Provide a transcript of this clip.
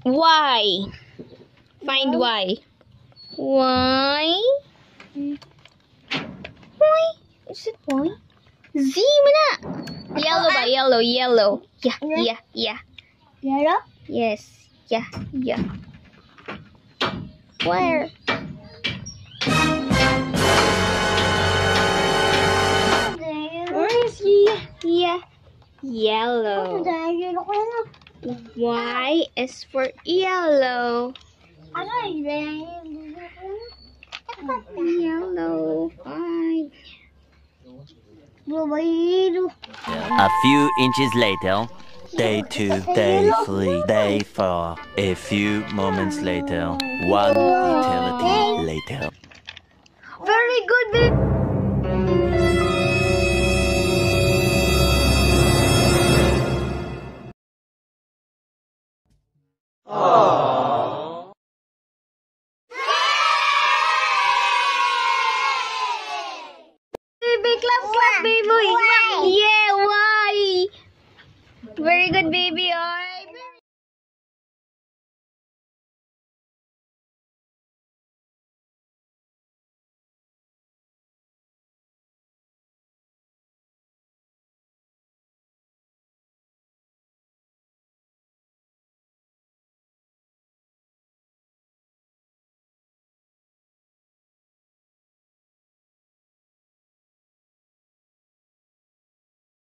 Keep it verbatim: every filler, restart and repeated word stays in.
Y. Find Y. Y. Y. Is it Y? Z mo na. Yellow ba? Yellow, yellow. Yeah, yeah, yeah. Yellow? Yes. Yeah, yeah. Where? Where is he? Yeah. Yellow. Y is for yellow. Yellow. Fine. A few inches later, day two, day three, day four. A few moments later, one eternity later. Very good, babe. Baby, clap, clap, baby. Yeah, why? Very good, baby.